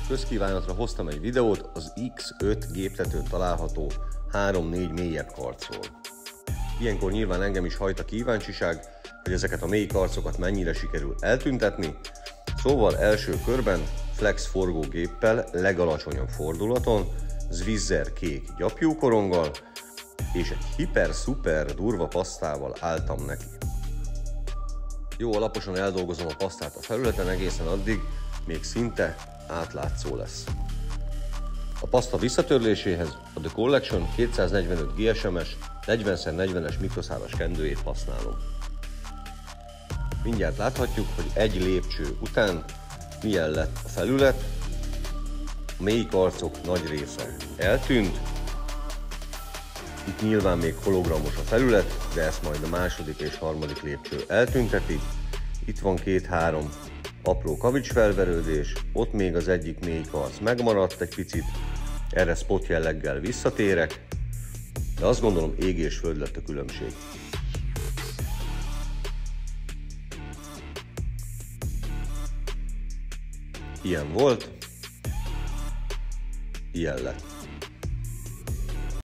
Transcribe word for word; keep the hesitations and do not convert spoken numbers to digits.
közkívánatra hoztam egy videót az iksz öt géptetőn található három-négy mélyebb karcról. Ilyenkor nyilván engem is hajt a kíváncsiság, hogy ezeket a mély karcokat mennyire sikerül eltüntetni, szóval első körben flex forgógéppel legalacsonyabb fordulaton, Swizzer kék gyapjúkoronggal és egy hiper-szuper durva pasztával álltam neki. Jó alaposan eldolgozom a pasztát a felületen egészen addig, még szinte átlátszó lesz. A paszta visszatörléséhez a The Collection kétszáznegyvenöt gé es em-es negyven szor negyvenes mikroszálas kendőjét használom. Mindjárt láthatjuk, hogy egy lépcső után milyen lett a felület. A mély karcok nagy része eltűnt. Itt nyilván még hologramos a felület, de ezt majd a második és harmadik lépcső eltünteti. Itt van két-három apró kavicsfelverődés, ott még az egyik mély karc megmaradt egy picit, erre spot jelleggel visszatérek, de azt gondolom ég és föld lett a különbség. Ilyen volt, ilyen lett.